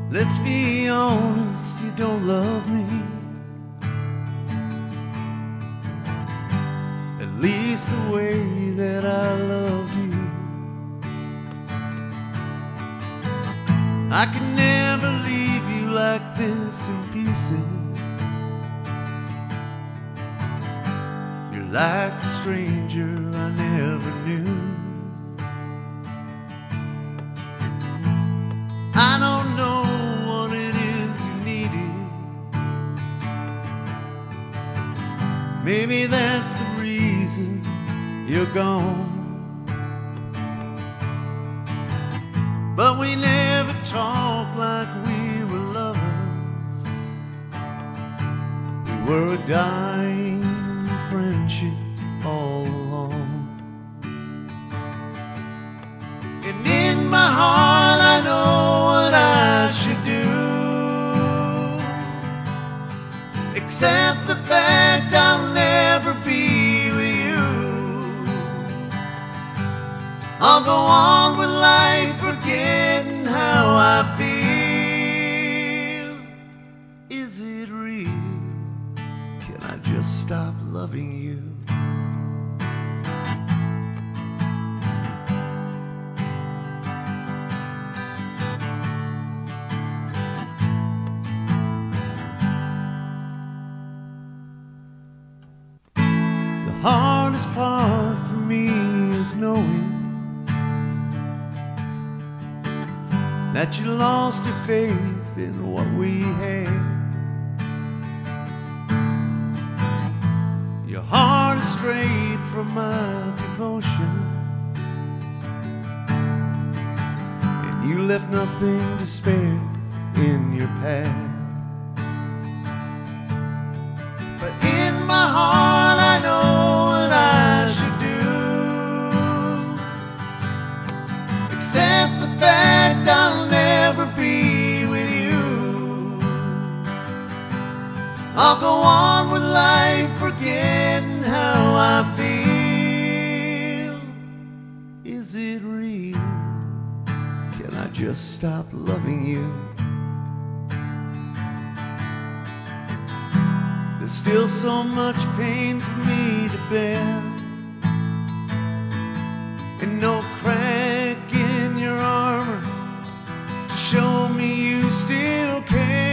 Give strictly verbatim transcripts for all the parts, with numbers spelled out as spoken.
Let's be honest, you don't love me. At least the way that I loved you. I could never leave you like this in pieces. You're like a stranger I never knew. I don't know what it is you needed. Maybe that's the reason you're gone. But we never talked like we were lovers. We were a dying friendship all along. And in my heart I know what I should do, accept the fact I'll never be with you. I'll go on with life forgetting how I feel. Is it real? Can I just stop loving you? The hardest part for me is knowing that you lost your faith in what we had. Your heart is strayed from my devotion, and you left nothing to spare in your path. But in my heart I know what I should do, accept the fact I'll never be with you. I'll go on with life forgetting how I feel. Is it real? Can I just stop loving you? There's still so much pain for me to bear, and no crack in your armor to show me you still care.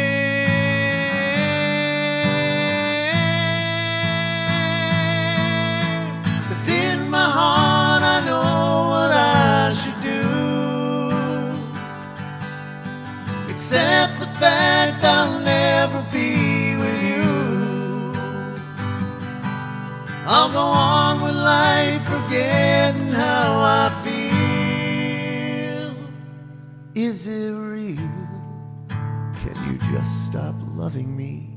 'Cause in my heart I know what I should do, accept the fact I'll never be with you. I'll go on with life forgetting how I feel. Is it real? Can you just stop loving me?